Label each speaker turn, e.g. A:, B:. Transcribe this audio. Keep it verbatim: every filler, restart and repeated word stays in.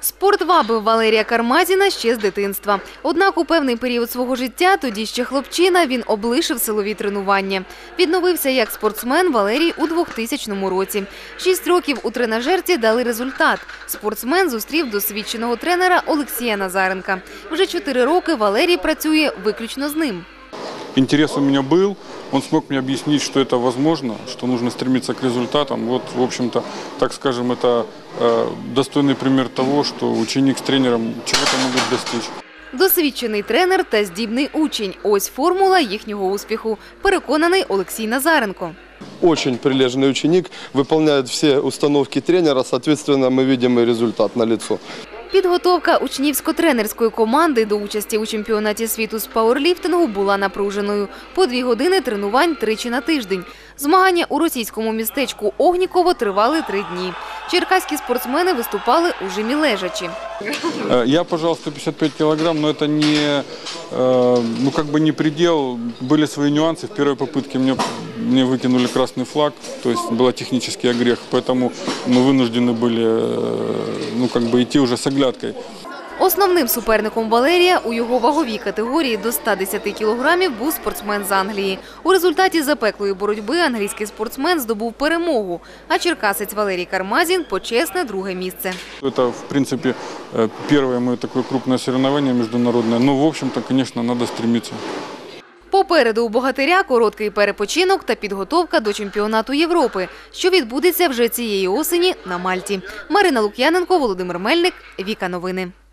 A: Спорт вабив Валерія Кармазіна ще з дитинства. Однак у певний період свого життя, тоді ще хлопчина, він облишив силові тренування. Відновився як спортсмен Валерій у двохтисячному році. Шість років у тренажерці дали результат. Спортсмен зустрів досвідченого тренера Олексія Назаренка. Вже чотири роки Валерій працює виключно з ним.
B: Интерес у меня был, он смог мне объяснить, что это возможно, что нужно стремиться к результатам. Вот, в общем-то, так скажем, это э, достойный пример того, что ученик с тренером чего-то могут достичь.
A: Досвідчений тренер та здібний учень – ось формула їхнього успіху, переконаний Олексій Назаренко.
C: Очень прилежный ученик, выполняет все установки тренера, соответственно, мы видим и результат налицо.
A: Підготовка учнівсько-тренерської команди до участі у чемпіонаті світу з пауерліфтингу була напруженою. По дві години тренувань тричі на тиждень. Змагання у російському містечку Огніково тривали три дні. Черкаські спортсмени виступали у жимі лежачі.
B: Я пожал сто пятьдесят пять килограмм, но это не, ну, как бы не предел. Были свои нюансы. В первой попытке мне, мне выкинули красный флаг, то есть был технический огрех, поэтому мы вынуждены были, ну, как бы идти уже с оглядкой.
A: Основним суперником Валерія у його ваговій категорії до ста десяти кілограмів був спортсмен з Англії. У результаті запеклої боротьби англійський спортсмен здобув перемогу, а черкасець Валерій Кармазін – почесне друге місце.
B: Это, в принципе, первое мое такое крупное соревнование международное, но, в общем-то, конечно, надо стремиться.
A: Попереду у богатиря короткий перепочинок та підготовка до чемпіонату Європи, що відбудеться вже цієї осені на Мальті. Марина Лук'яненко, Володимир Мельник, Віка Новини.